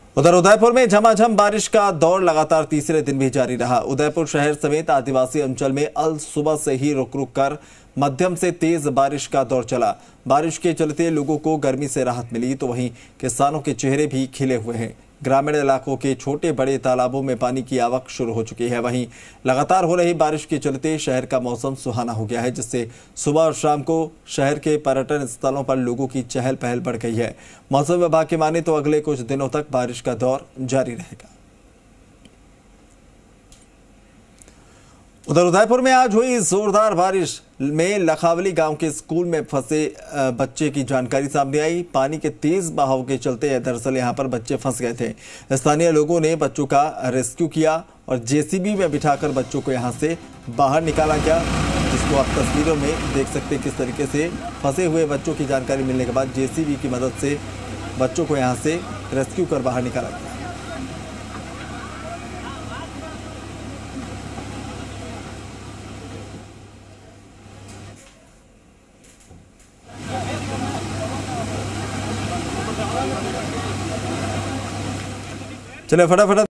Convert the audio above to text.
उधर उदयपुर में झमाझम बारिश का दौर लगातार तीसरे दिन भी जारी रहा। उदयपुर शहर समेत आदिवासी अंचल में अल सुबह से ही रुक रुक कर मध्यम से तेज बारिश का दौर चला। बारिश के चलते लोगों को गर्मी से राहत मिली, तो वहीं किसानों के चेहरे भी खिले हुए हैं। ग्रामीण इलाकों के छोटे बड़े तालाबों में पानी की आवक शुरू हो चुकी है। वहीं लगातार हो रही बारिश के चलते शहर का मौसम सुहाना हो गया है, जिससे सुबह और शाम को शहर के पर्यटन स्थलों पर लोगों की चहल पहल बढ़ गई है। मौसम विभाग की माने तो अगले कुछ दिनों तक बारिश का दौर जारी रहेगा। उधर उदयपुर में आज हुई जोरदार बारिश में लखावली गांव के स्कूल में फंसे बच्चे की जानकारी सामने आई। पानी के तेज बहाव के चलते दरअसल यहां पर बच्चे फंस गए थे। स्थानीय लोगों ने बच्चों का रेस्क्यू किया और जेसीबी में बिठाकर बच्चों को यहां से बाहर निकाला गया, जिसको आप तस्वीरों में देख सकते हैं। किस तरीके से फंसे हुए बच्चों की जानकारी मिलने के बाद जेसीबी की मदद से बच्चों को यहां से रेस्क्यू कर बाहर निकाला गया। चले फटाफट